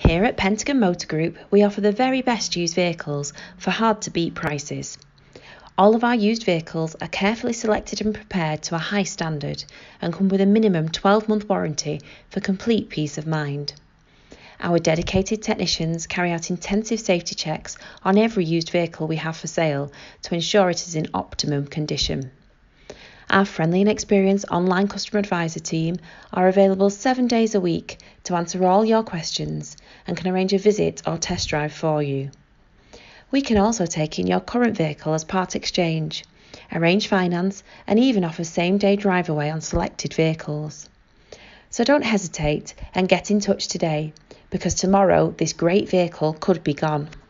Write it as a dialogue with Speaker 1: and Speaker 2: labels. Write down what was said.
Speaker 1: Here at Pentagon Motor Group, we offer the very best used vehicles for hard-to-beat prices. All of our used vehicles are carefully selected and prepared to a high standard and come with a minimum 12-month warranty for complete peace of mind. Our dedicated technicians carry out intensive safety checks on every used vehicle we have for sale to ensure it is in optimum condition. Our friendly and experienced online customer advisor team are available 7 days a week to answer all your questions and can arrange a visit or test drive for you. We can also take in your current vehicle as part exchange, arrange finance and even offer same-day drive away on selected vehicles. So don't hesitate and get in touch today, because tomorrow this great vehicle could be gone.